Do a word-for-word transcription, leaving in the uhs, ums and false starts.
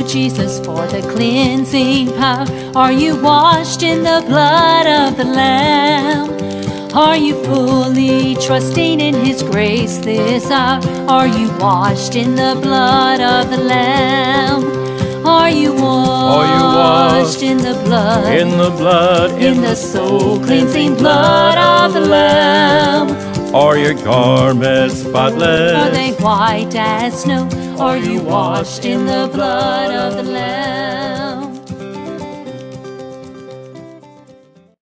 Jesus for the cleansing power? Are you washed in the blood of the Lamb? Are you fully trusting in His grace this hour? Are you washed in the blood of the Lamb? Are you washed, Are you washed in the blood, in the blood, in, in the soul-cleansing blood of the Lamb? Are your garments spotless? Are they white as snow? Are you washed in the blood of the Lamb?